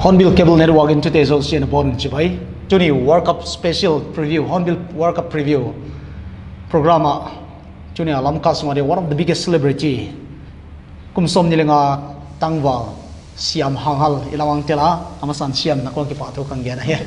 Hornbill Cable Network in today's ocean upon Chibai. Tuni World Cup special preview, Hornbill World Cup preview program. Tuni alam kasumari one of the biggest celebrity. Kumsom nilenga tangwal Siam Hanghal ilawang tela amasan Siam na kung kipato kang gana he.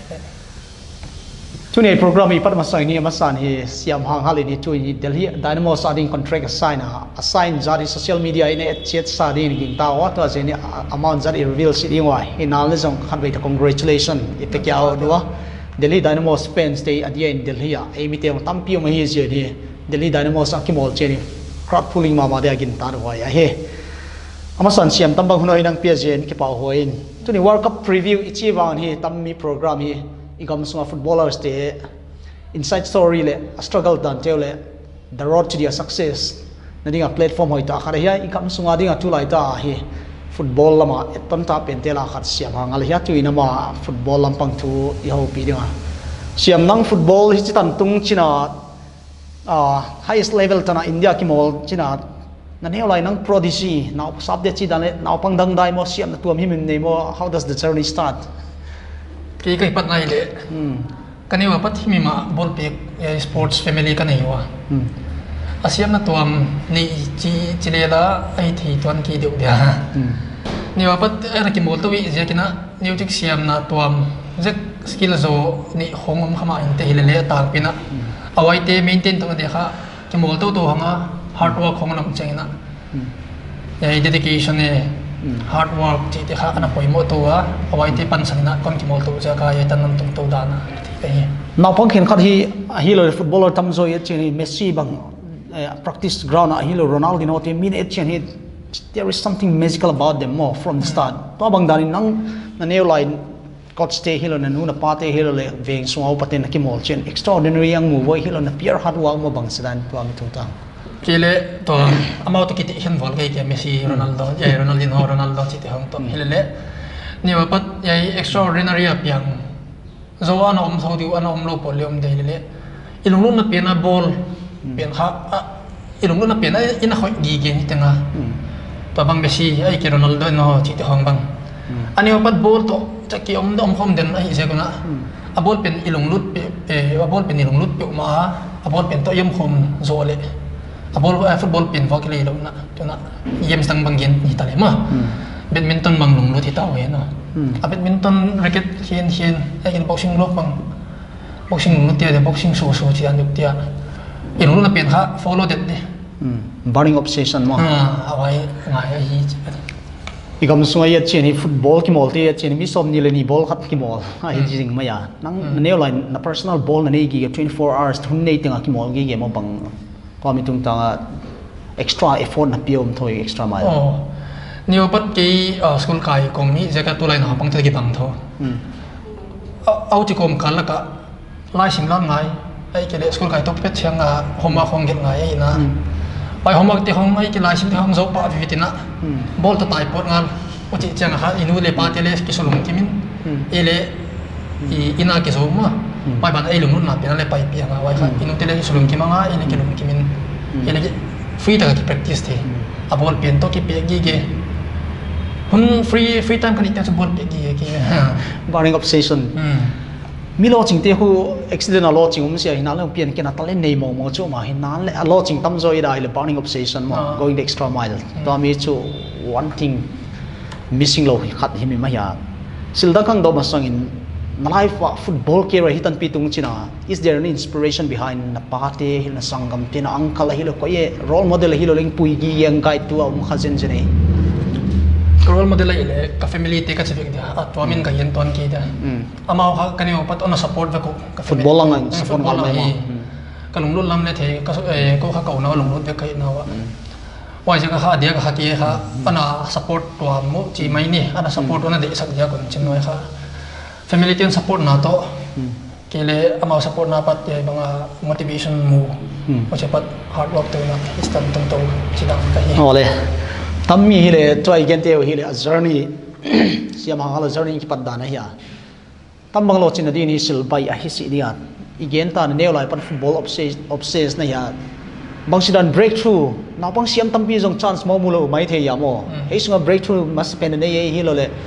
Tuni program ipat masang ni amasan he Siam Hanghal ini tuni Delhi Dynamos ading contract assign jadi social media ini chat sadi ni tawa to asini amount jadi reveal sidi ngwai inalizong khanwei ta congratulation ipekya dua Delhi Dynamos fans stay at the end Delhi emite tampi ma hi je ni Delhi Dynamos akimol cheni crowd pulling mama de agin tar wai he amasan Siam tambang hunoi nang piajen ki pa hoin tuni World Cup preview ichi wang hi tammi program hi igam sunga footballers te inside story le struggle dan tele the road to their success nadinga platform hoita akhara hiya igam sunga dinga tulai ta hi football lama etam ta pentela khat Siam Hanghal hiya tu inama football lampang thu i ho pi dinga Siam nang football hi chitan tung china highest level tana India ki mol china na neolai nang prodigy now subde chi dan now pang dang dai mo Siam na tuam him nei mo how does the journey start Kaya kay pat na ile, kaniwa pat himima ball pick sports family kaniwa. Asiam na tuam ni chilela ay thi tuan ki diu dia. Niwa pat ay kimol to wi je kina niu tik siam na tuam je skill zo ni hongom khama inte hilele ta pina. Awai te maintain to dekha kimol to hanga hard work hong nam chengna. Yai dedication hard work ti te kha kana poimo to awai te pansan na kon kimol to ja ka tan nam tung to dana ti now pang khen khat hi lo footballer tam zo ye cheni Messi bang practice ground hi lo Ronaldo te min et chen hi there is something magical about them more from the start to bang dan nang na new line coach stay hi lo na nu na pate hi lo le veng suaw paten kimol chen extraordinary yang move hi lo na pure hard work mo bang sedan to am tu ta Kile to amao to kiti hen vol kay Messi Ronaldo yai Ronaldo chiti hong to hilele ni wapat yai extraordinary apiang zo ana saudi ana lo polium de hilele ilunglun na pena ball pen ha ilunglun na pena ina khoi gi gen tenga to bang Messi ai ki Ronaldo no chiti hong bang ani wapat ball to chaki dom khom den ai se kuna a ball pen ilunglut pe a ball pen ilunglut pe ma a ball pen to yem khom zo le football pin vokali lo na to na yem stang banggen ni tale ma badminton bang lung lo thi taw he no a badminton racket hien ai boxing lo bang boxing lo tia de boxing so chi an duk tia in lo na pen kha follow that de burning obsession mo awai ngai hi igam sunga ye cheni football ki mol te cheni mi som ni le ni ball khat ki mol a hi jing ma ya nang ne line na personal ball na nei gi 24 hours thun nei tenga ki mol gi mo bang kami tung tanga extra effort na piom thoi extra mile niyo pat ki school kai kong mi jaka tulai na pang thagi bang tho au ti kom kala ka lai sim lam ngai ai ke le school kai to pet chang a homa khong get ngai ai na pai homa ti hong ai ki lai sim ti hong zo pa vi tina bol ta tai pot ngal o chi chang ha inu le pa te le ki solong kimin ele ina ki zo ma pai ban ai lung na pena le pai pia nga wai kha inu te le solong ki manga ele ki lung kimin ele free ta ki practice the a ball pen to ki pe gi ge hun free time kan ita ball pe gi ki burning obsession mi lo ching te hu accident a lo ching sia hina lo pian ke na tale nei mo chu ma hina le a lo ching tam zo ida ile burning obsession mo going the extra mile to mi chu one thing missing lo khat hi mi ma ya silda kang do ma sangin life football career hitan pitung china is there an inspiration behind na pate hil na sangam tina uncle hilo ko ye role model hilo ling pui gi yang guide to um khazen jene role model ile ka family te ka chevek dia atwamin ka yen ton ki da amao ha kani opat on support va ko football lang support mal mai ka lung lam le the ka ko kha ka na lung lut ve kai na wa wai jang ha dia ka ki ha ana support to mo chi mai ni ana support ona de sak dia kon chin noi kha family ten support na to kele amao support na pat ye banga motivation mo o chepat hard work to na istan tung to chidang ka hi ole tammi hile try gen te hile a journey Siam Hanghal journey ki pat dana hiya tambang lo chin di ni sil bai a hi si dia igen ta ne lai pat football obsess na ya bang sidan breakthrough na bang siam tampi jong chance mo mulo mai the ya mo he sunga breakthrough mas pen ne ye hi lo le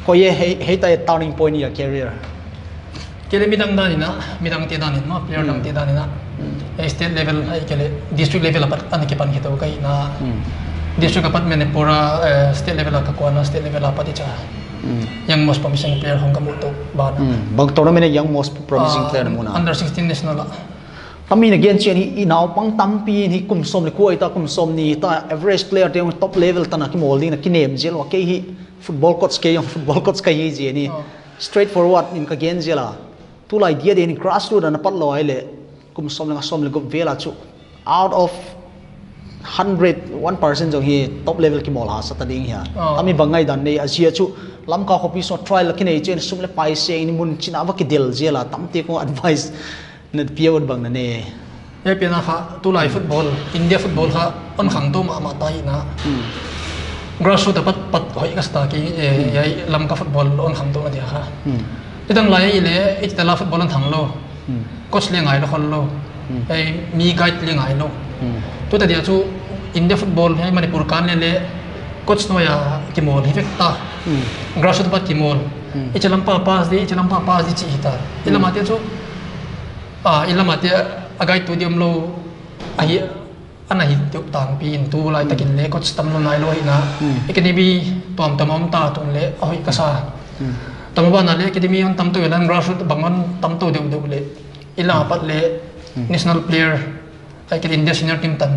ko ye he ta turning point ya career kele midang danina midang te danin ma player dang te danina state level ai kele district level apat an ke pan hito kai na district apat mene pura state level ka ko na state level apat cha young most promising player hong kamuto ba bang tournament young most promising player mo na under 16 national kami na gen chen hi inaw pang tampi ni kum som le ko ita kum som ni ta average player te top level ta na ki molding na kinem jel wa ke hi football coach ke yung football coach ka hi je ni straightforward in ka gen jela tu la idea de ni grassroots na pat lo ai le kum som le go vela chu out of 100% jong hi top level ki mol ha sa ta ding ya kami bangai dan nei asia chu lam ka copy so trial la ki nei chen sum le pai se ni mun china wa ki del jela tamte ko advice na piawad bang na ne ye pena kha tu lai football india football kha on khang to ma tai na grassroots dapat pat hoi ka sta ki ye lam ka football on khang to na dia kha idang lai ile itala football on thang lo coach le ngai lo khol lo ai mi guide le ngai lo tu ta dia chu india football hai manipur kan le coach no ya ki mol effecta grassroots pat ki mol ichalam pa pass di chi hita ilama te chu ilama te agai tu diam lo ai ana hi tu tang pin tu lai takin le coach tam lo nai lo ina academy tom tamam ta tung le oi ka sa tamaba na le academy on tam to lan grassroots bangon tam to deu le ilama pat le national player ai ke india senior team tan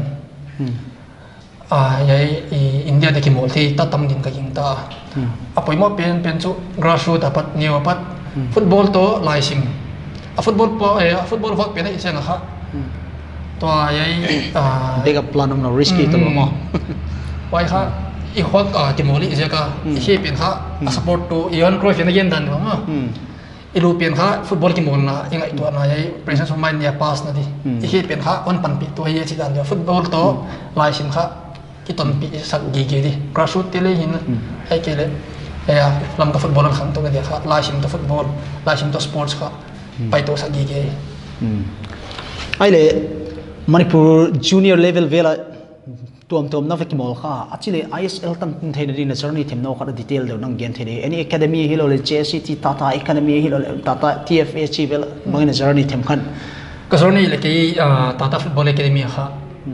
yai india de ki mol thi ta tam din ka king ta apoi mo pen chu grassroots apat new apat football to lai sim football vak pe na isang kha to yai big up plan no risky to mo wai kha I hot timoli is ka he pen kha support to ion cross na gen dan ma ilu pen kha football ki mol na ingai to na yai presence of mind ya pass na di he pen kha on pan pi to ye chi dan football to lai sim kha ki ton pi sak gi di grassroots tele hin ai kele ya lam ka football khang to dia kha lai sim to football lai sim to sports kha pai to sak gi ai le manipur junior level vela tom na veki mol kha actually ISL tam thei na journey them no kha detail de nang gen thei any academy hilo le JCT tata academy hilo tata TFA chi vel mangina journey them khan ka journey le ke tata football academy kha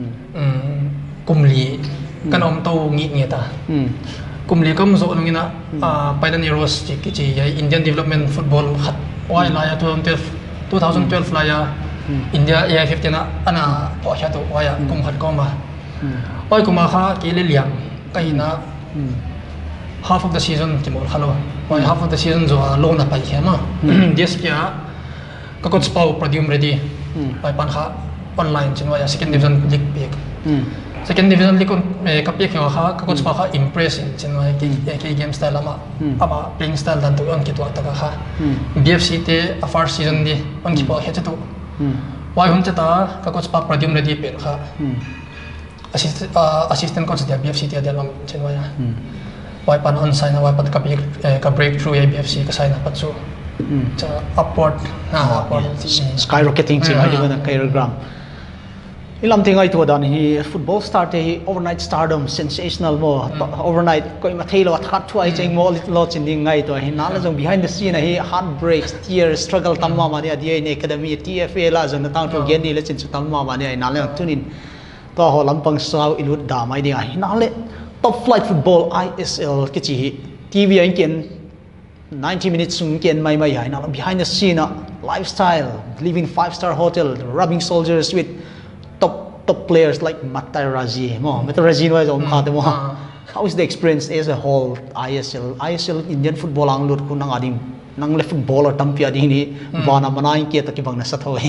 kumli kan om to ngi ta kumli kam zo ngina pioneers chi Indian development football khat wai la ya 2012 la ya India AI15 na ana po sha to wai kum khat ko ma oi kuma kha ke le liang kai na half of the season timor khalo wai half of the season zo lo na pai khema this kya ka coach pau podium ready pai pan kha online chin wai second division league pick second division league ka pick kha ka coach pa kha impressive chin wai ke game style ama playing style dan to on ki to ta kha BFC te a first season di on ki pa he cha to wai hun cha ta ka coach pa podium ready pen kha assistant coach dia BFC dia dalam chenwa ya wai pan on sign wai pan ka breakthrough ya BFC ka sign pat so cha upward skyrocketing chin ai na career gram ilam tingai to dan hi football start hi overnight stardom sensational mo overnight koi ma thailo that thuai cheng mo lo chin ding ngai to hi na la jong behind the scene hi heartbreaks tears struggle tamma ma ne dia ne academy TFA la jong na tang to gen ni le chin tamma ma ne na le tunin to ho lampang saw ilut da mai ding ai na le top flight football ISL ke chi TV anh ken 90 minutes sung ken mai hai na behind the scene lifestyle living 5-star hotel rubbing soldiers with top players like Matarazi no jom kha de mo how is the experience as a whole ISL Indian football ang lut ku nang adim nang le footballer tampia ding ni wana manai ke ta ki bang na sa thoi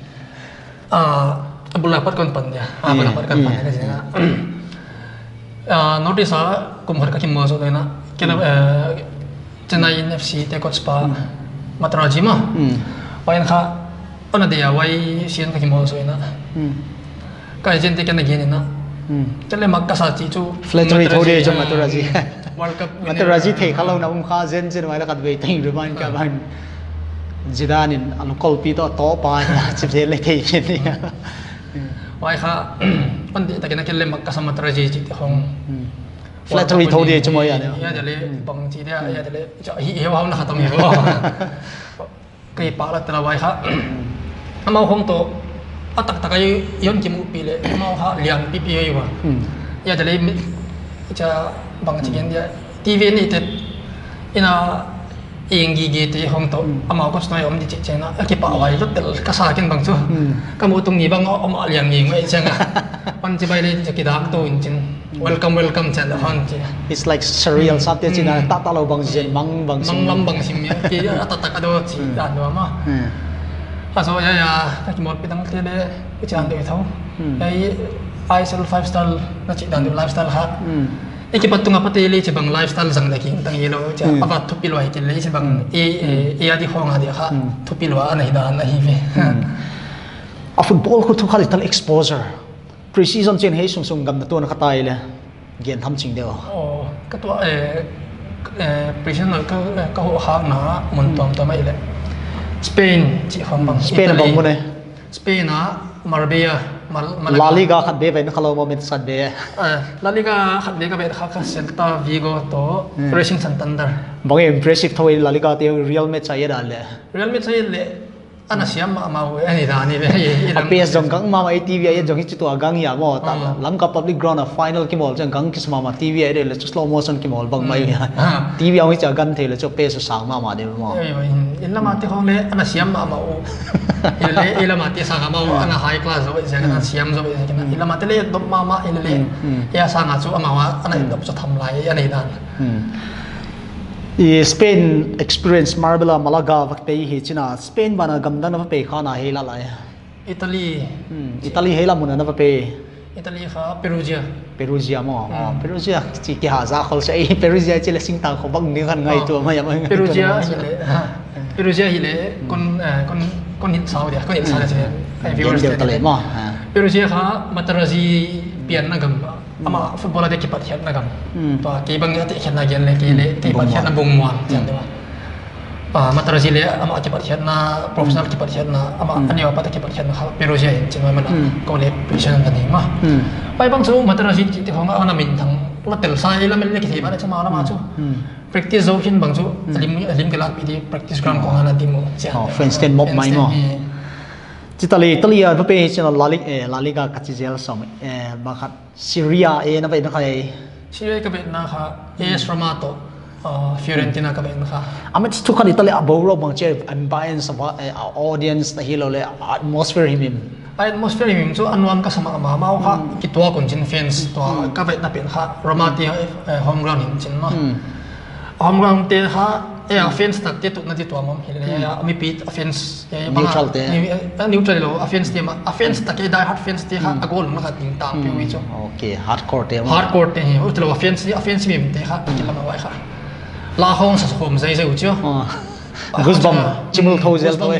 abula pat kon pan ya abula pat kan pan ka sina notice kum har ka ki mo so na kena Chennai FC te coach pa Matarazi ma wayan kha ona de ya wai sian ka ki mo so na kai gente kan again na chale makka sa chi chu flattery thode jo Matarazi world cup Matarazi thei khalo na kha zen zen wai la kat bei thing ruman ka ban Zidane an kolpi to pa chip se le thei ni wai kha on de ta kena kelle makka sa Matarazi chi hong flattery thâu đi cho mọi người ya để bằng chỉ đấy ya để cho hiểu không là tao hiểu cái bảo là tao vậy ha mau không to tắc tắc cái yon kim upi le mau ha liang pipi ấy mà ya để cho bằng chỉ cái TV này thì ina inggi gitu hong to ama ko snai om di chena ki pa wai lot tel ka sa ken bang chu ka mu tung ni bang om aliang ni ngai changa pan chi bai le ki dak to in chin welcome chan da hon chi it's like surreal something china ta lo bang jen mang sim lam bang sim ya ki ta ta ka do chi dan do ma ha so ya ta ki mot pi dang te le ki chan de thau ai ISL 5 star na chi dan de lifestyle ha iki patunga pateli che bang lifestyle sang da king tang yelo cha apa thupilo hi kel che bang e adi khong ha dia kha thupilo anai da na hi ve a football ko thu khali tal exposure pre-season chen hei sung gam na to na khatai le gen tham ching deo ka to pre-season ka ho ha na mun tom to mai le Spain chi khom bang Spain bang mo ne Spain na Marbella La Liga khat be ben khalo moment sat be La Liga khat be ka be kha Celta Vigo to Racing Santander bang impressive thoi La Liga te real match ai da le Real match ai le ana Siam ma ani da ni be PS jong gang ma ai TV ai jong hi chu to gang ya mo ta Lanka public ground a final ki mol jang gang ki ma TV ai le slow motion ki mol bang mai TV ai cha gan the le chu PS sang ma de mo in la ma te khong le ana Siam ma ila mati sanga mau ana high class zo isa kana Siam zo isa kana ila mati le dom mama ila le ya sanga chu amawa ana dom chu tham lai ana idan Spain experience Marbella Malaga vak pe hi china Spain bana gamdan na pe khana hela lai Italy hela mun na pe Italy kha Perugia mo Perugia chi ki ha za khol sai Perugia chi le sing ta kho bang ni kan ngai tu ma ya Perugia hile kon hit sao dia kon hit sao dia kai viewers tale ma Perugia kha Materazzi pian na gam ama football de ki pat hiat na gam to ki bang ati hiat na gen le ki pat hiat na bung muan jan de Materazzi le ama ki pat hiat na professional ki pat hiat na ama aniwa pat ki pat hiat na kha Perugia hin chin ma ko le position na ni ma pai bang chu Materazzi ti hong ana min thang la tel sai la mel le ki thi ba le chama la ma chu practice zo hin bang chu lim ke la pi di practice ground ko ana di mo friends ten mob mai mo Italy va pe china La Liga ka chi zel som ba khat Syria na ba na khai Syria ka be na kha AS Roma to Fiorentina ka be na kha amit tu khan Italy aboro bang che ambience of audience na hilo le atmosphere him chu anwam ka sama ma mau kha ki to kon chin fans to ka be na pen kha Roma ti home ground hin chin no home ground te kha offense tak te tu na ti to mom hele ya mi pit offense neutral lo offense te ma offense tak e die hard fence te kha agol ma kha ting tang pe wi chu okay hardcore te o tlo offense mi te kha ki la ma wai kha la hong sa khom zai zai u chu goosebump chimul tho zel to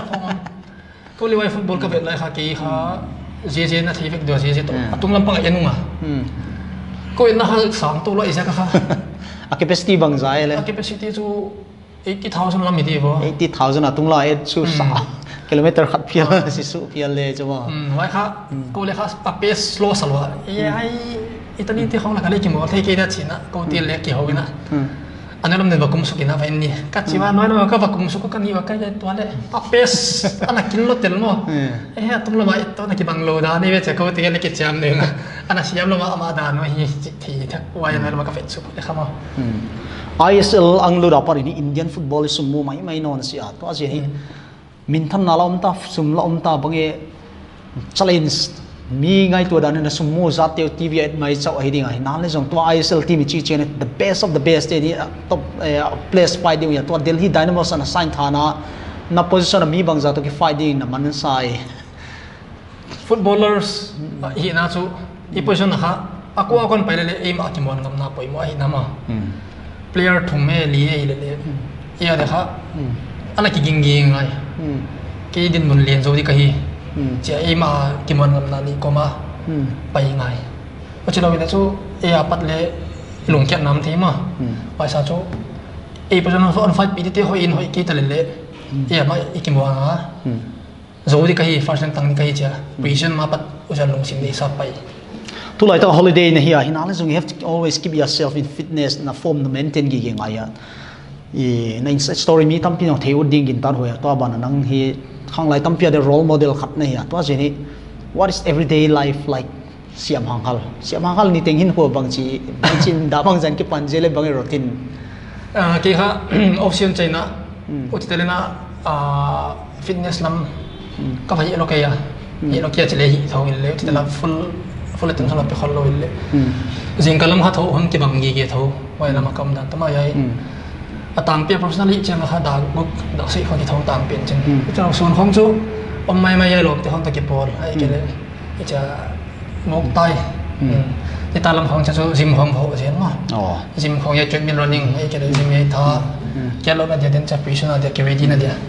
ko li wai football ka bet lai kha ki kha je na thi vek do je to atung lam pang yanunga ko na ha sang to lo isa ka kha capacity bang zai le capacity chu 80,000 lam idi bo 80,000 atung la e chu sa kilometer khat phial si su phial le chuma wai kha ko le kha pace slow salwa ai itani ti khong la kale ki mo thei ke da china ko ti le ki hogina analam ne bakum su kina vain ni ka chiwa noi no ka bakum su ko kan ni wa ka to le pace ana killo tel no atung la mai to na ki banglo da ni ve che ko ti le ki cham ne ana siam lo ma da no hi thi tha wai na ma ka fet su le khama ISL ang lu da pari ni Indian football sumu mai non si a to a hi min than na la ta sum la ta bange challenge mi ngai to dan na sumu za te TV at mai chau hi ding ai nan le jong to ISL team chi chen the best of the best ni top place fighting ya to Delhi Dynamos an assign thana na position mi bang za to ki fighting na man sai footballers hi na chu I position ha akwa kon paile le aim akimon ngam na poi mo hi na ma player thume li e le ya de kha ana ki ging ai ki din mun len zo di ka hi che aim akimon ngam na ni ko ma pai ngai o chilo wi na chu e apat le lung kya nam thi ma pa sa chu e position so on fight pi te ho in hoi ki ta le e ma ikimo ha zo di ka hi first tang ni ka hi cha position ma pat o ja lung sim de sa pai tu lai ta holiday na hiya hinal zung you have to always keep yourself in fitness na form na maintain gi ge ngai ya na story mi tam pin theu ding in tan hoya to ban nang hi Hanghal tam pia the role model khat na hiya to jeni what is everyday life like Siam Hanghal ni teng hin ho bang chi da bang jan ki pan jele bang routine ki ha option china utitelena fitness lam ka bhai lo kaya ye lo kya chile hi thau le utitela full attention la pe khol lo le jing kalam ha thau hon ki bang gi ge thau wai lama kam dan tama yai atang pe professionally chang ha da book da sei khon ki thau tang pen chen chang sun khong chu om mai yai lo te hon ta ki pol ai ke le cha ngok taiที่ตาลำของจะจิมของเขาเสียมั้งจิมของยาจุดมิน running ไอ้แกเลยจิมยาท่าแกเราเนี่ยเดินจะพิชนาเดียแกเวทีนาเดีย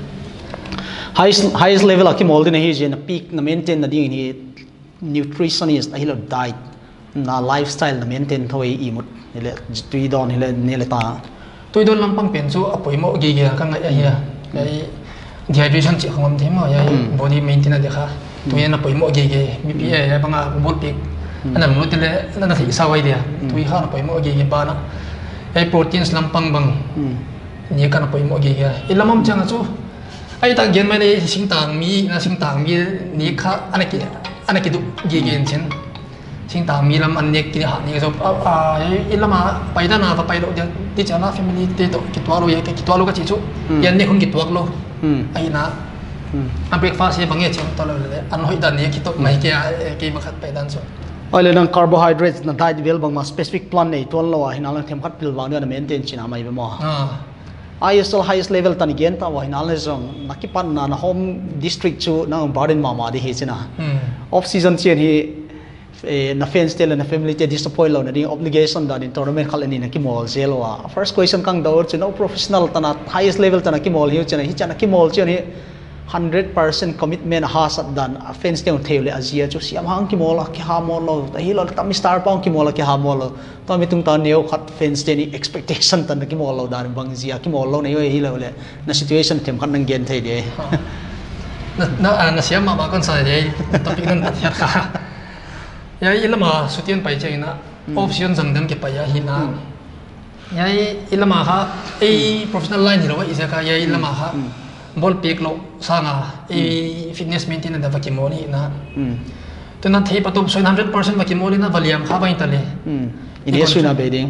highest level อะคิมอลที่นี่เจน peak นะ maintain นะดิ่งนี่ nutritionist นะฮิล diet นะ lifestyle นะ maintain เท่าอีหมดนี่แหละตุยดอนนี่แหละนี่แหละตาตุยดอนลำปังเปลี่ยนสู้อภัยโมกีเกียกันไงเฮียไอ้ dehydration จีของมันที่มั้งไอ้ body maintain นะเดียค่ะตุยนั่นอภัยโมกีเกียมีพี่ไอ้บางอ่ะบอลปีกอันนั้นรู้ที่เลยนั่นน่ะที่สาวไอเดียตุยข้าวน่ะไปหมดกี่กี่บ้านนะไอ้โปรตีนสลัมปังบังนี่กันน่ะไปหมดกี่กี่อีละมั่มจังอ่ะจูไอ้ตาเย็นไม่ได้สิงต่างมีนะสิงต่างมีนี่ข้าอันนี้กี่ดุกี่กี่เช่นสิงต่างมีลำอันนี้กี่หานี่ก็จูอีละมาไปด้านหน้าไปโลเดียวที่จะน่า family ที่โตกี่ตัวโลยังกี่ตัวโลก็จีจูยันนี่คนกี่ตัวโลไอ้นะอันเบรกฟาสต์ยังบางอย่างเช่นตัวเลยอันหอยด้านนี้กี่ตัวไม่กี่บังคับไปด้านส่วน ai le nang carbohydrates na diet vel bang ma specific plan nei ton lo hinal them khat pil wang na maintain china mai be mo ISL highest level tan gen ta wa hinal le zong nakipan na home district chu na burden ma di he china off season chen hi na fans tel na family te disappoint lo na ding obligation da in tournament khal ani na ki mol zelo wa first question kang daur chu no professional tan highest level tan ki mol hi chena hi chana ki mol chen hi 100% commitment has done fans te theu le azia chu siam hang ki mola ki ha molo ta hi lo tam star pang ki mola ki ha molo to mi tung ta neo khat fans te ni expectation tan ki molo dan bang zia ki molo nei hi lo le na situation them khan nang gen thei de na siam ma kon sa de topic nan ta kha ya ilama sutian pai che na option jang dam ke pa ya hi na ya ilama ha ei professional line ni lo isa ka ya ilama ha ball pick lo sanga fitness maintain da vakimoni na to na thei patom 100% vakimoni na valiam kha bai tale ini suina beding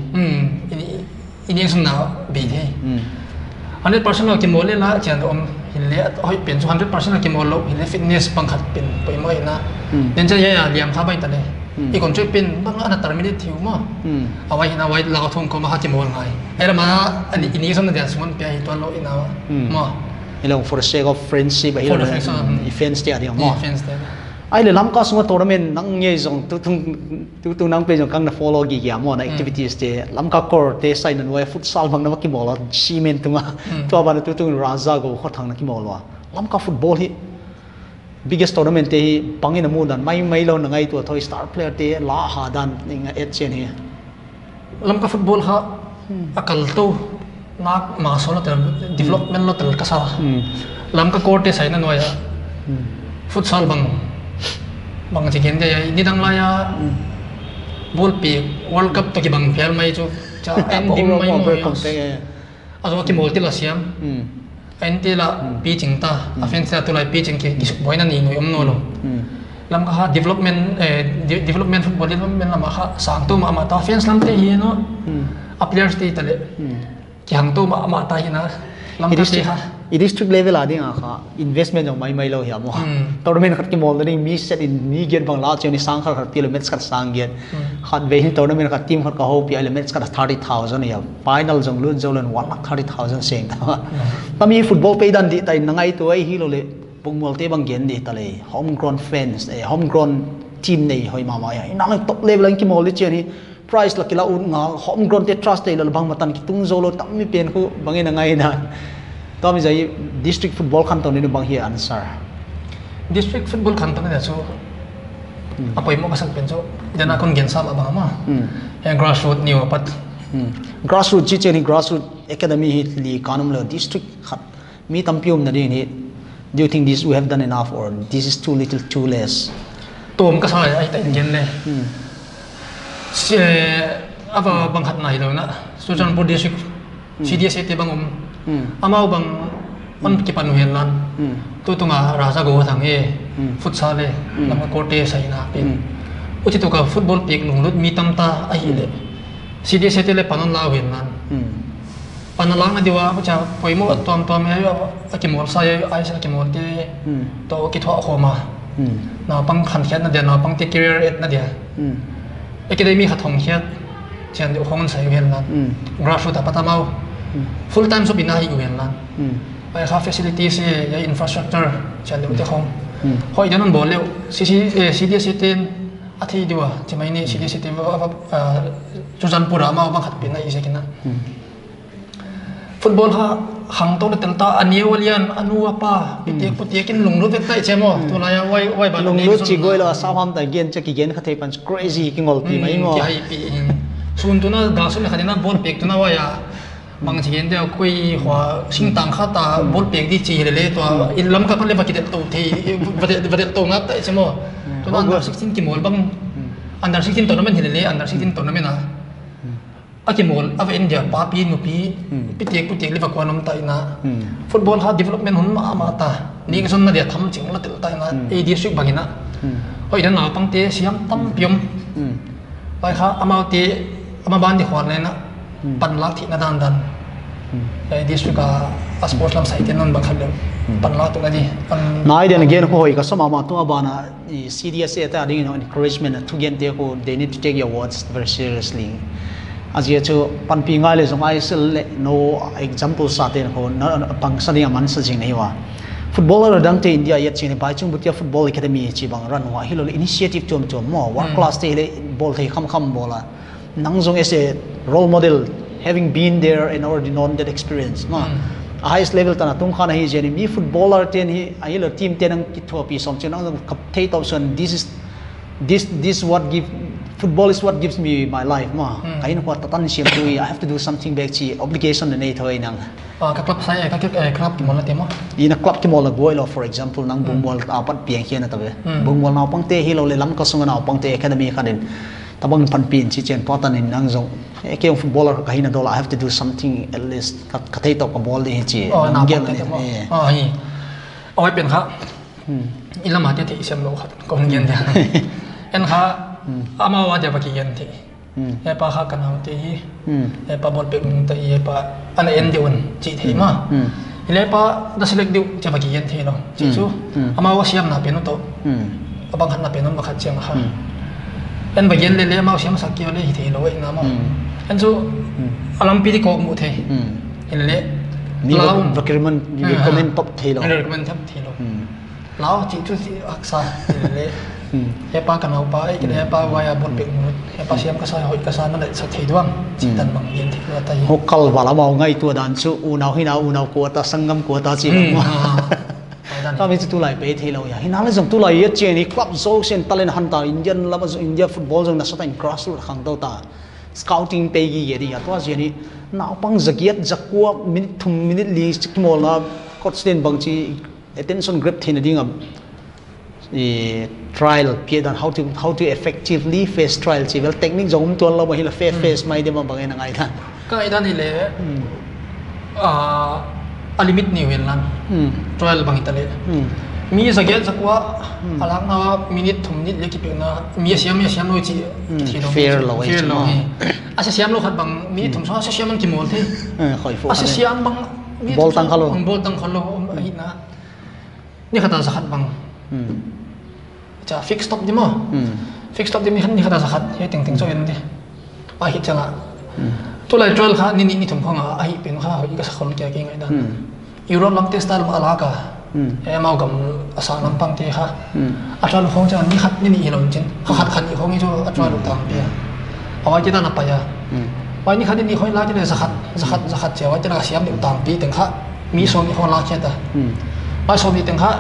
ini sunna be the 100% vakimoni la chan om hille hoi pen 100% vakimolo hille fitness pangkhat pen poi moi na den cha ya liam kha bai tale i kon che pen bang ana terminate thiu ma awai hina wai la thong ko ma ha kimol ngai era ma ani ini sunna dia suman pe to lo ina ma ilong for the sake of friendship ai lo fans te adiang mo fans te ai le lam ka sunga tournament nang nge jong tu nang pe jong kang na follow gi ya mo na activities te lam ka core te sai na noi futsal bang na ki mo la cement tunga to ba na tu raza go kho thang na ki mo lo lam ka football hi biggest tournament te hi bangin mu dan mai lo na ngai tu thoi star player te la ha dan ninga et chen hi lam ka football ha akal to nak masuk lo development lo tel kasar lam ka court sai na noya futsal bang jigen dia ni dang la ya ball pi world cup to ki bang phel mai chu cha ending mai mo aso ki multi la siam enti la pi ching ta offense tu lai pi ching ki boy na ni noi om no lo lam ka ha development football development la ma ha sang tu ma ta offense lam te hi no a players te tale yang tu mak tahi na lam ka ha i district level ading kha investment jong mai lo hi amo tournament khat ki mol ni mi set in mi gen bang la cheni sang khat elements khat sang gen khat ve hin tournament khat team khat ka ho pi elements khat 30000 ya final jong lun jolan 1,30,000 seng ta pami football pe dan di tai nangai tu ai hi lo le pungmol te bang gen di ta le homegrown fans homegrown team nei hoi ma ma ya inang top level ang ki mol li cheni price la kila un ngal homegrown te trust te la bang matan ki tung zolo tam mi pen ko bangin na ngai na to mi jai district football khan to ni bang hi answer district football khan to na so apoi mo kasak pen so dana kon gen sam abang ma ya grassroots ni pat grassroots chi cheni grassroots academy hi li kanum lo district khat mi tampium na ni do you think this we have done enough or this is too little too less tom ka sa ai ta gen le apa bang hat nai lo na sujan bodi sik CDS ete bang amau bang on kipan huenlan tu tunga rasa go thang e futsal le lam kote sai na pin uchi to ka football pik lung lut mi tam ta a hi le CDS ete le panon la huenlan panalang na diwa cha poimo tom tom e akimol sai ai sa akimol te to ki thwa khoma na pang khan khiat na dia na pang te career et na dia academy kha thong khiat chen de khong sai huenlan grassroots apatamau full time so bina hi huenlan ai kha facilities ya infrastructure chen de te khong hoi janon bol le CDS ten athi diwa chimai ni CDS ten chujan pura ma bang khat pin na i sekina football ha hang to tel ta aniwalian anu apa pitek putiekin lunglu vet tai chemo to la ya wai ban lunglu chi goi la sawam ta gen cha ki gen khathei pan crazy ki ngol pi mai mo ki pi sun tu na ga sun khadina ball pek tu na wa ya bang chigen de koi hwa sing tang kha ta ball pek di chi le to in lam ka kon le bakit to thei vadet to ngap tai chemo to na under 16 ki mol bang under 16 tournament hele under 16 tournament na akimol ave India papi nupi pitek liva kwanam ta ina football ha development hun ma ta ning son na dia tham ching la tel ta ina e district bagina hoi dan na pangte siam tam piom pai kha amauti amaban di khwan le na pan lak thi na dan e district a sports lam sai tenon ba khalle pan la to na di nai den again hoi ka sama ma to abana CDS eta ding encouragement to gen te ko they need to take your words very seriously as ye chu panpi ngai le zong ai sel no example sa ten ko na pang sani aman sa jing nei wa footballer dang te India yet chini bai chung butia football academy chi bang ran wa hilo initiative tom mo wa class te le ball thei kham bola nang zong as a role model having been there and already known that experience no highest level ta na tung khana hi jeni mi footballer ten hi ai lo team ten ang ki thopi som chen ang kap thei tawson this what give football is what gives me my life ma kain ko tatan siam tu I have to do something back chi obligation na nei thoi nang ka club sai ka club ki mola temo ina club ki mola goilo for example nang bungwal apat piang hian ta be bungwal naw pangte hi lo le lam ka sunga naw pangte academy khanin tabang panpin chi chen potan in nang zong ke footballer ka hina dola I have to do something at least ka thei to ka ball hi chi nang gel ni hi oi pen kha ilama te te isem lo khat ko ngen dia en kha ama wa dia baki yen the e pa kha kana te hi e pa bol pe te e pa ana en diun chi the ma ile pa da select diu cha baki yen the no chi chu ama wa siam na pe no to abang han na pe no ma khat chiang kha en ba yen le ma siam sak ki le hi the lo e na ma en chu alam pi di ko mu the en le ni recommend top the lo recommend top the lo lao chi chu si aksa le he pa kan au pa ai ke he pa wa ya bol pe mu he pa siam ka sa hoi ka sa na le sa thei duang chi tan bang yen thik la tai ho kal wala mau ngai tu dan chu u nau ko ta sangam ko ta chi ma ta mi tu lai pe thei lo ya hina le jong tu lai ye che ni club zo sen talent han ta Indian lama India football jong na sa ta in grassroots khang do ta scouting pe gi ye ri ya to je ni nau pang zakiat zakwa minute li chikmol na coach den bang chi attention grip thin ding trial dan how to effectively face trial chi well technique jong tu lo hi la face mai de ma bangai na ngai tha ka idan ile a limit ni wen lan trial bang itale mi zaget zakwa alang na minute thum nit le ki pe na mi siam no chi thilo fair lo asa siam lo khat bang mi thum so asa siam man ki mol the khoi fo asa siam bang bol tang khalo ai na ni khata zakhat bang cha fix stop di mo fix stop di mi han ni khata zakhat he ting so yen di pa hit changa to lai trial kha ni thum khanga ai pen kha hi ka sakhon kya ke ngai da Europe lang test style ma ala ka e mau gam asa nam pang te kha atral khong cha ni khat ni hilom chen khat khan ni khong ni jo atral tang pe awai chi ta na pa ya wai ni khat ni khoi la chi le zakhat che wai cha na siam ni tang pi teng kha mi so ni khong la che ta ai so ni teng kha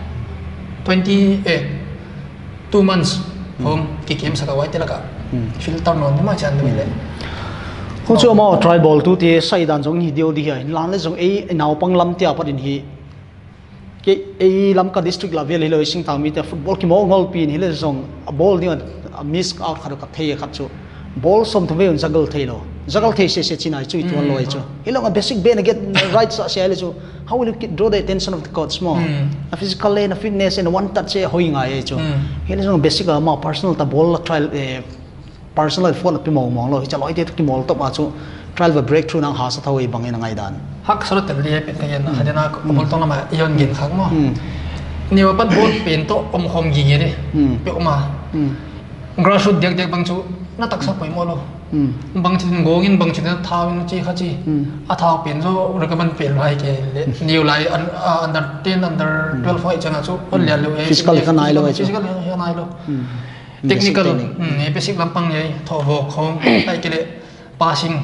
2 months home ki kem saka wai te la ka filter non ma chan ni le Kung so mo tribal tu ti sai dan jong hi dio di hi lan le jong e naw pang lam tia pa din hi ke e lam ka district level hi lo sing tang mi te football ki mo ngol pin hi le jong a ball ni a miss out khar ka thei khat chu ball som thome un jagal thei se china chui tuan loi chu hilong a basic ben get right sa se le chu how will you draw the attention of the coach mo a physical lane a fitness and one touch hoi nga ye chu hilong basic ma personal ta ball trial personal phone pi mo lo cha loi te ki mol to ma chu trial va breakthrough nang ha sa thawei bangai nang ai dan hak saro tel ri pe ka yan hadena ko bol tong ma yon gin khang mo niwa pat bol pen to khom gi nge de pe ma grassroot dek bang chu na tak sa poi mo lo bang chin gongin bang chin thawin chi kha chi a thaw pen zo recommend pel lai ke new lai under 10 under 12 hoi changa chu on lia lo physical ka nai lo physical ka nai lo technical basic lampang ye tho vo khong ai ke le passing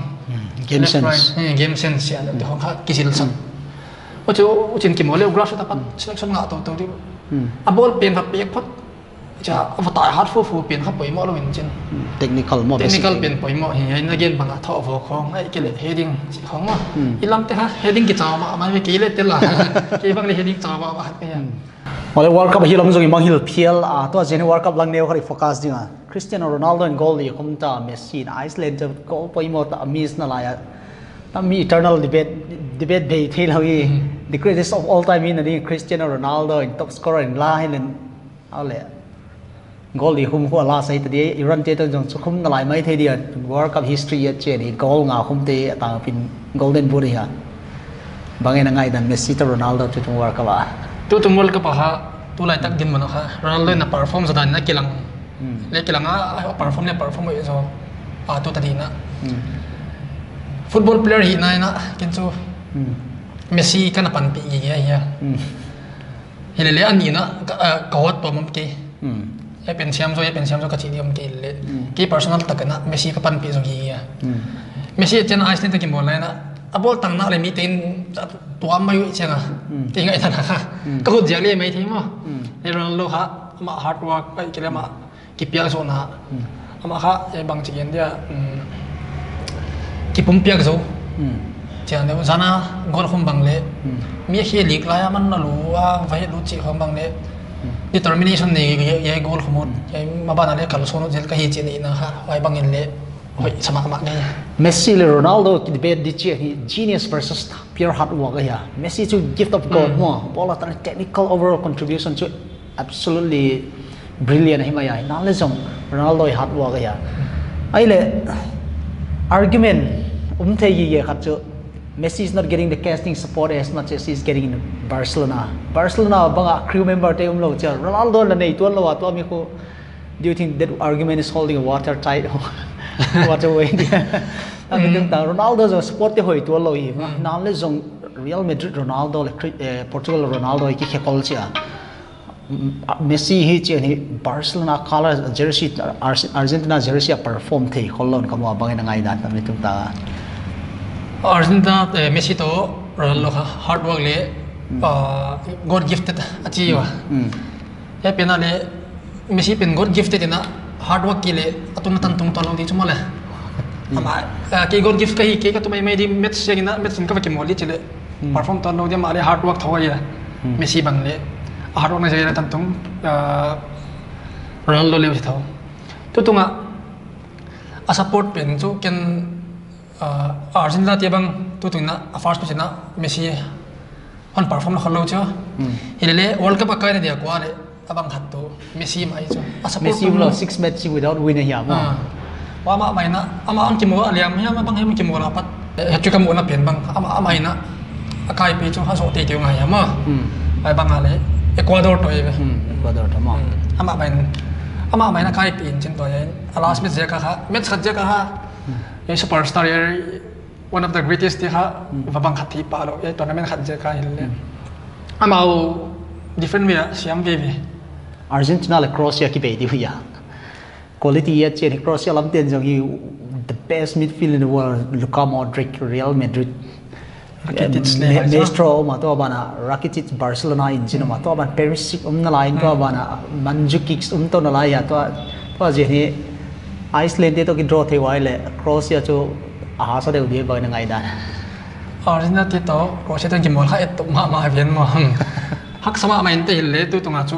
game sense ya de hong kha kisil sam o chu chin ki mo le grassroot ta pat selection nga to di a ball pen ka pek phat cha avatar hard fu pen kha poi mo lo in chin technical pen poi mo hi na gen banga tho vo khong ai ke le heading khong ma ilam te ha heading ki chaw ma mai ke le te la ke bang le heading chaw ba ha ke ya ole world cup hilom jong mang hil phial a to jen world cup lang neu khari focus dinga Cristiano Ronaldo and goal li khumta Messi in Iceland goal poi mo ta miss na la ya mi eternal debate be thil hawi the greatest of all time in the Cristiano Ronaldo in top scorer in la hilen ale goal li khum ko la sai ta di Iran te to jong khum na lai mai thei dia world cup history ya che ni goal nga khum te ta pin golden boot ya bangai na ngai dan Messi to Ronaldo to world cup tu world cup ha tu lai tak din mano ha Ronaldo na perform sa dan na kilang le kilang a perform so a tu ta di na football player hi na kinso Messi kana pan pi gi ya hilele ani na kawat pa mom ke e pen siam so ka chi diom ke le ki personal ta kana Messi ka pan pi so gi ya Messi chen Iceland ta ki bol na a bol tang na le mi tin tua mai chenga ti ngai ta na ka hu jak le mai thi mo e Ronaldo ha ma hard work ai ke le ma ki piang so na ama ha e bang chi gen dia ki pum piak zo chiang de zana gol khum bang le mi he lik la man na lu wa vai lu chi khum bang le determination ne ye gol khumot ye ma ba na le kal so no jel ka hi chi ni na ha vai bang in le hoi sama ma ne Messi le Ronaldo ki debate di chi genius versus pure hard work ya Messi to gift of God mo bola ta technical overall contribution to absolutely brilliant himaya na le jong Ronaldo hard work ya ai le argument thei ye khat chu Messi is not getting the casting support as much as he's getting in Barcelona banga crew member te lo cha Ronaldo la nei tuan lo wa to mi ko do you think that argument is holding watertight waterway ang ta Ronaldo jo support te hoi tuan lo hi na le jong Real Madrid Ronaldo Portugal Ronaldo ki khekol cha Messi hi che ni Barcelona color jersey Argentina jersey perform thei kholon kamo bangai na ngai dan ta mi tung ta Argentina Messi to Ronaldo hard work le God gifted achi wa ya pena le Messi pen God gifted na hard work ki le atun tan tung tolong di chuma le ama ke God gift kai ke ka tumai mai di match segina match ka ki moli chile perform ton lo dia ma le hard work thoi ya Messi bang le hard work na segina tan tung Ronaldo le thau tu tunga a support pen chu ken Argentina tiabang tutuna first match na Messi on perform kholo cha hilele world cup akai dia kwa le abang khatto Messi mai cha Messi lo 6 match without winning ya ma wa ma mai na ama on kimo aliam ya ma bang hem kimo la pat hetu kam una pen bang ama mai na akai pe chu ha so te te nga ya ma ai bang ale Ecuador to ebe Ecuador to ma ama mai na kai pe in chin to ya last match ja ka ha match khat ja ka ha a superstar one of the greatest ha vabang khati pa lo e tournament khat je ka hille amao different way Siam ve Argentina le Croatia ki be di huya quality ya che Croatia lam ten jong the best midfield in the world Luka Modric Real Madrid Maestro ma to bana Rakitic Barcelona in jino ma to ban Perisic na line to bana Mandzukic to na la ya to je ni Iceland te to ki draw the wai le Croatia chu a sa deu die ba na ngai dan Argentina te to Croatia te ki mol kha et ma vian mo hak sama main te hille tu tunga chu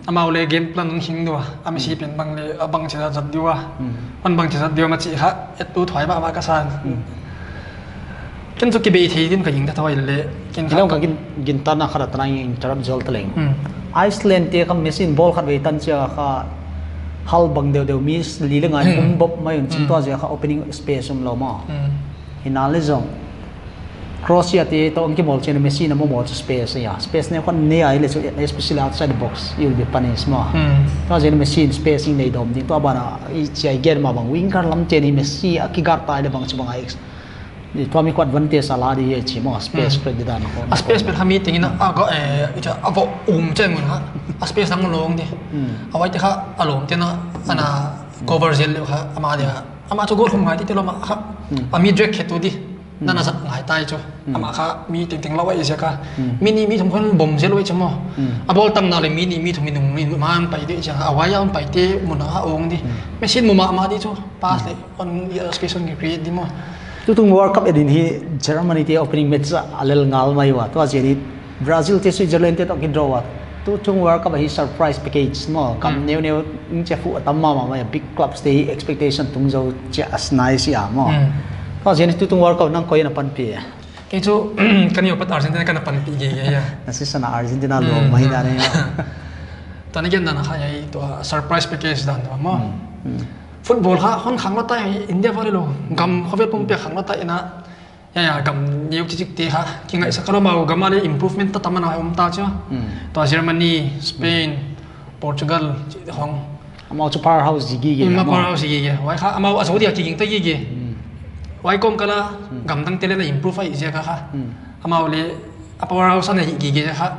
มาเลยเกมพลันหิงดัวอามิชีเป็นบางเลยบางเช้าจัดดัวมันบางเช้าจัดดัวมาจีฮะตู้ถอยมากระซันกินสุกี้เบทีที่มันก็ยิงได้ถอยเลยกินแล้วก็กินตอนนั้นขนาดนั้นยังจะรับจอลตะเลงไอซ์แลนด์เตี้ยกับเมสินบอลขัดไว้ตันเจ้าค่ะฮัลบังเดียวมีลีเรื่องอะไรบบไม่ยุ่งชิ้นตัวเจ้าค่ะ opening space เรามาเห็นอะไรจงครอสเซียที่ตัวองค์ที่บอลเชนเมสซี่นั่นมั่วจะ space เนี่ย space เนี่ยคนเนี่ยไอ้เลย especially outside the box อยู่ในปันส์มาตัวเชนเมสซี่ spacing ในดอมจริงตัวบ้านอ่ะอีเจียเกนมาบางวิ่งกันลำเจนี่เมสซี่อ่ะคิดการตายเลยบางชั่วโมงไอ้ตัวมีความวันเตสาลาดีเอชิมอ space เป็นดีด้านของ space เป็นทำมีติงนะก็จะเอาเจ้ามันฮะ space ทั้งลงดิเอาไว้ที่เขาอารมณ์ที่นะอันน่ะ cover เซลเลยครับอามาเดียอามาจะกูคงหายที่เรามาครับอามี drag เหตุดินั่นน่ะสักหายตายจ้ะอามาค่ะมีติงๆเราไว้เสียค่ะมินิมีทุกคนบ่มเสียเลยใช่ไหมอาบอลตั้งนาเลยมินิมีทุกมินุ่งนี่มันไปดิจ้ะเอาไว้ยังไปที่มุนหาองค์ดิไม่ใช่มุมาดิจ้ะ pass เลย on space on create ดิมั้ง tutung World Cup edin hi Germany te opening match alel ngal mai wa to ajeni Brazil te Switzerland te to ki draw wa tutung World Cup hi surprise package mo kam new che fu tamma ma big clubs te expectation tung zo che asnai sia mo to ajeni tutung World Cup nang ko na pan pi ke chu kan yo pat Argentina kan pan pi ge ya nasi sana Argentina lo mai da ne tan gen na kha yai to surprise package dan to moฟุตบอลค่ะค่อนข้างเราใต้อินเดียพอได้ลงกำเขาเวทปุ่มเปียกข้างเราใต้นะอย่างกำยิ้วจิกตีค่ะจริงไงสักเรามากำมาได้ improvement ตั้งแต่มันเอาตาเจ้าตัวเยอรมนีสเปนโปรตุเกสของมาจะ powerhouse จีกี้มา powerhouse จีกี้ไว้ค่ะมาอาศัยเดียวจริงตั้งยี่กี้ไว้กงกันละกำตั้งเตเลย improve ไปอีกเจ้าค่ะมาเลย powerhouse นั่นยี่กี้ค่ะ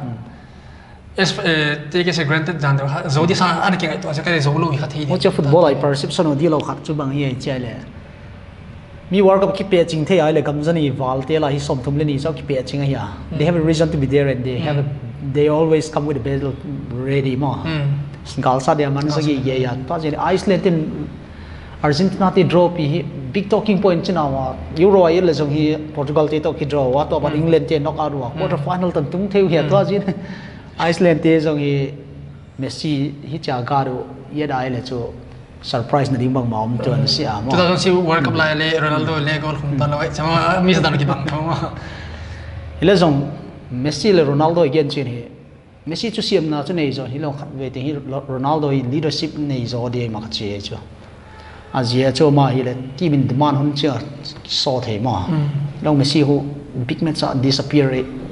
take it for granted จังเดียวค่ะโจดีซ่าอันนี้เก่งไอ้ตัวจะก็ได้โจลูกอีกทีว่าจะฟุตบอลไอ้ perception ที่เราขัดจุบังเฮียเจ้าเลยมี World Cup คิดเปียจริงเท่าไรเลยกำจันอีวอลเท่าไรที่สมทุมเลนี่ชอบคิดเปียจริงไอ้เหี้ย they have a reason to be there and they always come with a battle ready มั้งสิ่งก่าสัตย์เดียมันสักยี่ยันตัวเจนไอซ์แลนด์ที่อาร์เจนตินาที่ draw ปี big talking point ที่น่าว่ายูโรไอ้เลยส่งที่โปรตุเกสที่ต้องคิด draw ว่าตัวบัดอังกฤษที่ knock out ว่า quarter final ตั้งตุ้งเที่ยวเหี้ยตัวเจนไอซ์แลนด์ที่ส่งที่เมสซี่ที่จากการดูยัดได้เลยจู่เซอร์ไพรส์นั่นเองบางหมอมจนเสียมั้งตัวต้องชิววอร์กับไลเล่โรนัลโดเล่กอลของตอนเราใช่ไหมมีสถานกี่บังเขาเรื่องส่งเมสซี่และโรนัลโดอีกอย่างเช่นที่เมสซี่จู่เสียมน่าจะในจ่อที่เราเวทีที่โรนัลโด leadership ในจ่อเดียมาเชียจ่ออาเซียจ่อมาที่เลยที่เป็นดีมานหุ่นเจ้าโซ่เทมาแล้วเมสซี่เขา big match disappear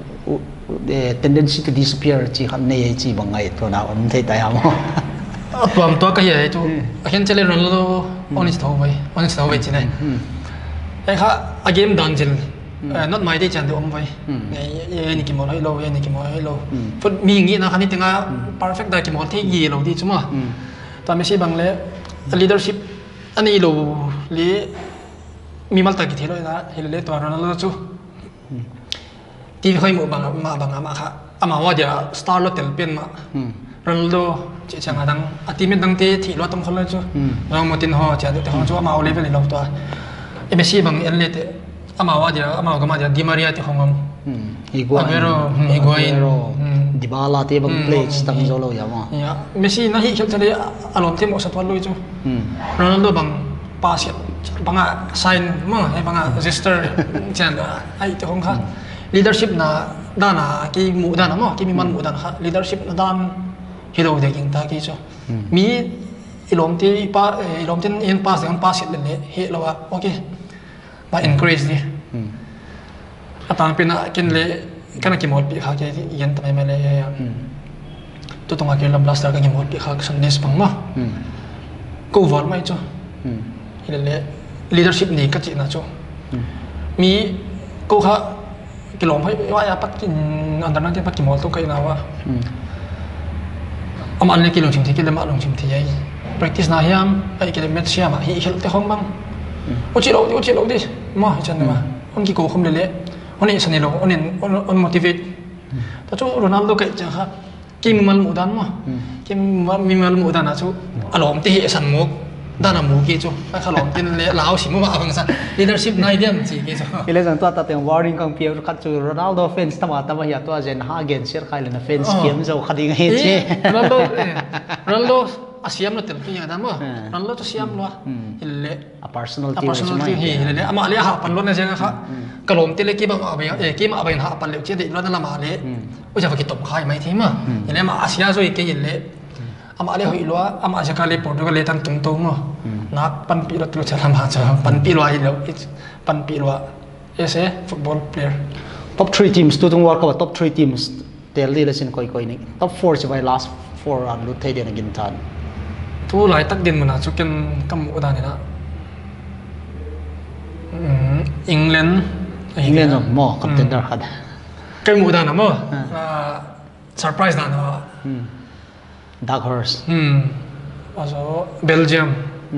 the tendency to disappear ที่ขันในที่บางไงตัวน่าอันที่ตายมั้งตัวก็ใหญ่จู่เห็นเจเลโรนัลโดอันนี้สตอไว้จีน่ไอ้ข้าเกมดันจิลนัดหมายได้จันเดียวอมไว้นี่กี่โมงให้โลนี่กี่โมงให้โลฟุตมีอย่างงี้นะคันนี้ถึงอ่ะ perfect ได้กี่โมงที่ยี่โลดีใช่ไหมตอนไม่ใช่บางเล่ leadership อันนี้โลลีมีมาตรกี่ทีเลยนะเฮเลตัวโรนัลโดจู่ที่เคยมือบางมาค่ะมาว่าเดี๋ยวสตาร์ลอตเตลเป็นมาโรนัลโดเจ้าหน้าดังทีมดังที่รถต้องคนเลยจู่เรามาตินห่อเจ้าแต่ของจู่มาเอาเลเวลเราตัวเอเมซี่บางเอเลตมาว่าเดี๋ยวมาก็มาเดี๋ยวดิมาริอาที่ของมันฮิกวายโรดิบาลาที่บางเพลย์ตั้งโจโลยามาเมซี่นั่นฮิเขาจะได้อารมณ์ที่หมดสัตว์เลยจู่โรนัลโดบางพาสบางไซน์มั้งไอ้บางเจสเตอร์เช่นไอ้ที่ของเขาleadership นะด้านกี่หมู่ด้านมั้งกี่มีมันหมู่ด้านค่ะ leadership ด้านฮีโร่เด็กยิงตากี่จ้ะมีอารมณ์ที่อารมณ์ที่เอ็นพาสอย่างพาสเลยเนี่ยเฮ้เราว่าโอเคมา encourage ดิตอนเป็นกินเลยกันกี่หมดปีค่ะแกยันทำไมไม่เลยตัวตรงกี่ลำบลัสตากันกี่หมดปีค่ะสันนิษฐานมั้งกูวอลไม่จ้ะเฮ้เลย leadership นี่ก็จีน่ะจ้ะมีกูค่ะกิโลให้ว่าอย่าปักกินอันนั้นที่ปักกิโมต้องกันนะว่าอันนี้กิโลชิมที่กิโลมาลงชิมที่ยัย practice นะเฮียมไอ้กิโลเมตรเชียมาฮิลที่ห้องบ้างอุจิโลดิมาจันนะว่าอันกี่กูคมเลยอันนี้สนิโลอันนี้อัน motivate แต่จู่โรนัลโดก็จะค่ะกิมมันหมู่ด้านมั้งกิมมีมันหมู่ด้านนะจู่อารมณ์ที่สันมุก Dynamos ke chu ka khalom tin le lao simu ma bang sa leadership nai dem chi ke chu ile jang to ta teng warning kang pia khat chu Ronaldo fans tama tama ya to jen ha gen share khai le na fans kem zo khading he che Ronaldo Siam lo tel ki da mo Ronaldo to Siam lo ile a personal team hi ile ama le ha pan lo na jeng kha kalom te le ki bang abai ki ma abai ha pan le che de lo na la ma le u ja fa ki tom khai mai thi ma ile ma Asia zo ke ile ama le hoi lo ama ja ka le Portugal le tan tung to mo na pan pi lo tu cha ma cha pan pi lo ai lo pan pi lo ese football player top 3 teams tu tung world cup top 3 teams tel li la sin koi koi ni top 4 chi vai last 4 run lu thai den again tan tu lai tak din mana chu ken kam u da ni na England mo contender khat kai mu da na mo surprise da na dark horse also Belgium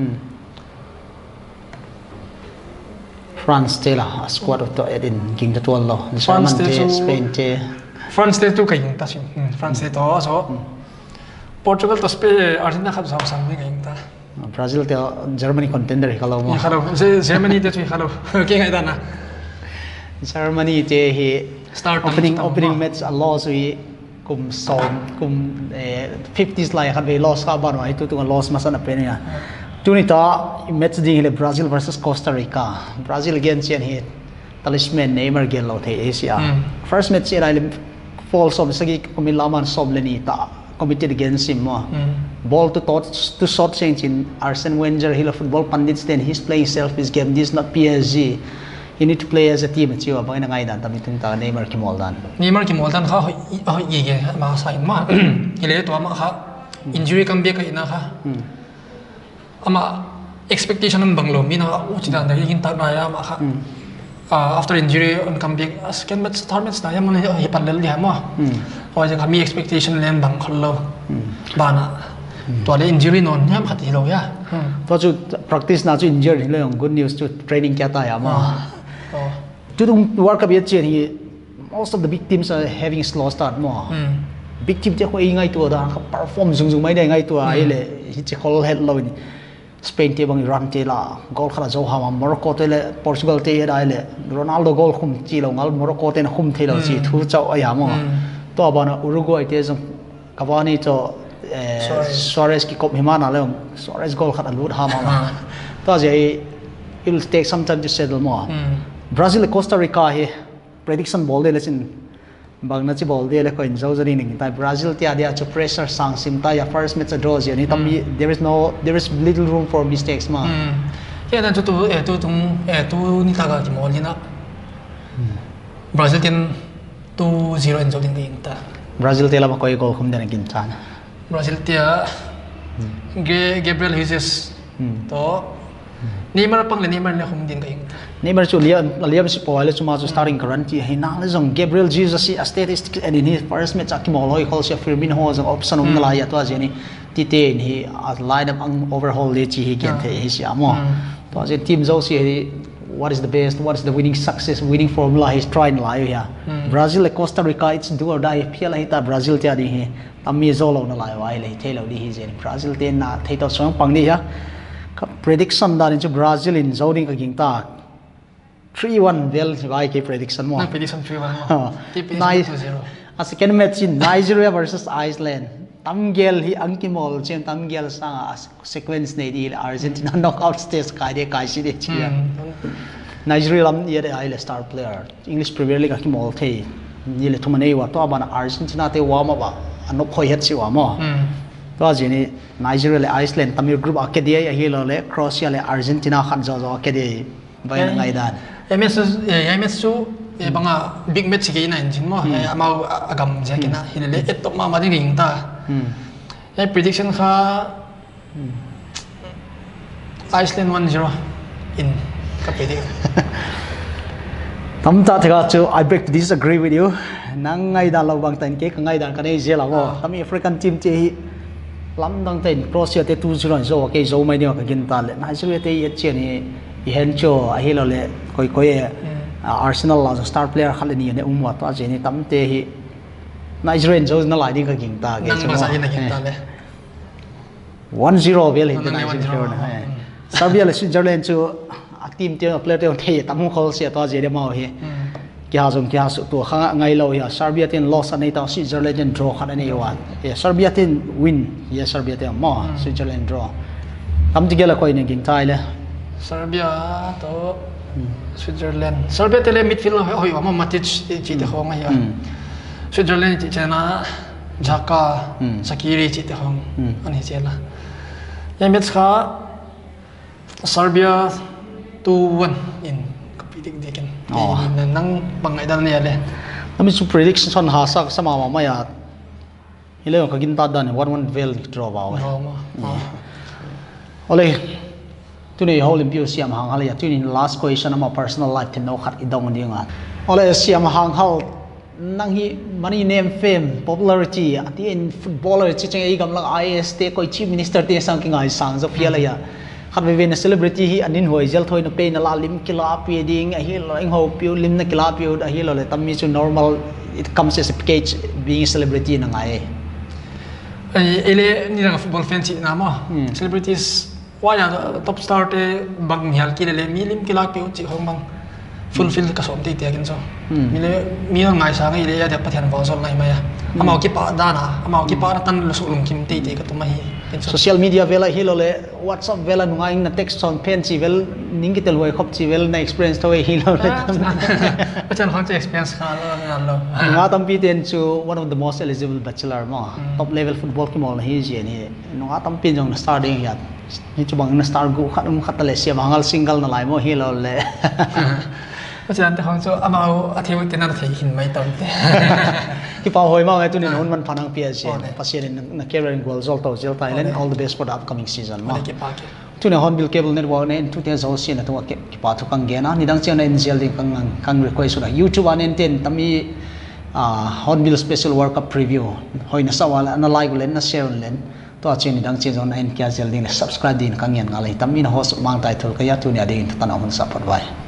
France te la squad of to edin king the twal lo France te Spain te France te tu kai ta sin France te to so Portugal to Spain Argentina khap sam sam ni kai ta Brazil te Germany contender khalo mo khalo Germany te tu khalo ke ngai da na Germany te hi start opening match a loss wi kum som kum 50s lai khan ve loss ka ban wai tu loss masan apen ya tuni ta match ding le Brazil versus Costa Rica Brazil again chen hi talisman Neymar gel lo the Asia first match ira le fall som sagi komil laman som le ni ta committed against him ball to short change in Arsene Wenger he football pundits then he's playing self his game this is not PSG you need to play as a team chiwa bang na ngai dan tam tung ta Neymar ki moldan kha hoi ge ma sai ma ile to ma kha injury kam be ka ina kha ama expectation ng banglo mi na u chi dan da yin ta na ya ma kha after injury on comeback second match third match na ya mon hi pan lel ya mo ho ja mi expectation lem bang khol lo bana to le injury non yam khat hi lo ya to chu practice na chu injury le good news to training kya ta ya mo to the world cup yet he most of the big teams are having slow start mo big team te ko ngai to da perform zung mai dai ngai to ai le hi che khol head lo ni Spain te bang Iran te la goal khara zo ha Morocco te le Portugal te dai le Ronaldo goal khum chi lo ngal Morocco te na khum the lo chi thu chau aya mo to ba na Uruguay te zong Cavani to Suarez ki kop himana le Suarez goal khara lut ha ma to je it will take some time to settle more Brazil Costa Rica he prediction ball de lesin bang na chi ball de le ko in zo zari ning ta Brazil ti adia to pressure sang sim ta ya first match draw je ni tam there is little room for mistakes ma ya dan tu ni ta ga ki mo ni na Brazil tin 2-0 in zo ding ding ta Brazil te la ma koi goal khum den kin chan Brazil tia Gabriel Jesus to Neymar pang le Neymar le khum din ka ing Neymar chu liam si po ale chuma chu starting current hi na le jong Gabriel Jesus si statistics and in his first match akimoloi khol sia Firmino jong option ong la ya to ajeni ti te hi line up ang overhaul le chi hi gen the hi sia mo to aje team zo si what is the best what is the winning formula he's trying la ya Brazil Costa Rica it's do or die phela hi ta Brazil tia di hi tammi zo lo na la wai le thelo di hi je Brazil te na thei to song pang ni ya prediction da in Brazil in zoning ka ging ta 3-1 well vai ke prediction mo prediction 3-1 nice a second match in Nigeria versus Iceland tamgel hi angkimol chen tamgel sa sequence nei di Argentina knockout stage kai de kai si de chi Nigeria lam ye de ile star player English Premier League akimol thei ni le thumane wa to bana Argentina te wa ma ba anop khoi het chi wa mo to ajini Nigeria le Iceland tamir group akedi ya hi lo le Croatia le Argentina khan zo akedi bai na ngai dan MS su banga big match ke na engine mo ama agam je ke na hilele etop ma ding ring ta prediction kha Iceland 1-0 in ka predict tam ta thega chu I beg to disagree with you nang ngai dan lo bang tan ke ngai dan ka nei je la wo tam African team che hi lam dang ten Croatia te 2-0 zo ke zo mai ne ka gin ta le Nigeria te ye che ni hen cho a hi lo le koi Arsenal la star player khale ni ne umwa to je ni tamte hi Nigerian zo na lai ding ka ging ta ge so ma sa ni na ging ta le 1-0 vel hit na Serbia le Switzerland chu a team te player te thei tam khol se to je de mau hi kya jong kya su to khanga ngai lo ya Serbia ten loss anei ta Switzerland draw khan ani wan Serbia ten win ya Serbia te mo Switzerland draw tam ti gela koi ne ging thai le Serbia to Switzerland Serbia te le midfield hoi wa Matic chi te khong ya Switzerland chi chana Jaka Sakiri chi te khong ani chela ya match kha Serbia 2-1 in competing dikin nang bangai dal ne le ami su prediction son ha sak sama ma ya ile ko gin ta dan 1-1 vel draw ba ole tuni Olympic Siam Hanghal ya tuni last question ama personal life ten no khat idong dinga ole Siam Hanghal nang hi money name fame popularity ati in footballer chi chang ei gam lang IS te koi chief minister te sang king ai sang zo phia la ya khat ve na celebrity hi anin hoi jel thoi na pe na la lim kila pi ding a hi lo eng ho pi lim na kila pi a hi lo le tam mi chu normal it comes as a package being a celebrity na ngai ele ni rang football fan chi na ma celebrities wa ya top star te bang hial ki le mi lim kila pi chi hong bang fulfill ka som ti te kin so mi ngai sa ngai le ya de pathian wa zol ngai ma ya amao ki pa dana amao ki pa tan lu su lum kim ti te ka tu mai social media vela hilole WhatsApp vela nungai na text on pen chi vel ning ki tel hoi khop chi vel na experience to hilole pachan hong che experience kha lo nga tam pi ten chu one of the most eligible bachelor mo top level football ki mol hi je ni nga tam pin jong na starting ya ni chu bang na star go khat le Siam Hanghal single na lai mo hilole pachan te hong chu amao atheu te na thei hin mai taw te ki pa hoi ma ngai tu ni non man phanang pi ase pasien na career in goal zol to zil Thailand all the best for the upcoming season ma tu ne Hornbill cable network ne 2000 na tu ki pa thu kang gena ni dang chen na NGL ding kang request na YouTube anen ten tami Hornbill special world cup preview hoi na sawala na like len na share len to chen ni dang chen zon na NGL ding subscribe din kang yan ngalai tami na host mang title kaya tu ni ading tan on support bai